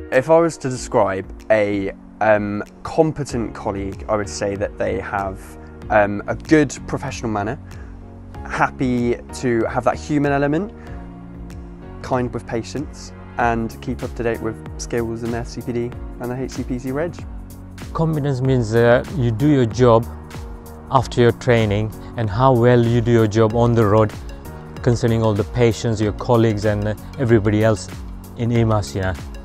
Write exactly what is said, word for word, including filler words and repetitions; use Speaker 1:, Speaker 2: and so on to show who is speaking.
Speaker 1: If I was to describe a um, competent colleague, I would say that they have um, a good professional manner, happy to have that human element, kind with patients, and keep up to date with skills in their C P D and the H C P C reg.
Speaker 2: Competence means uh, you do your job after your training and how well you do your job on the road concerning all the patients, your colleagues and uh, everybody else in E M A S, you know.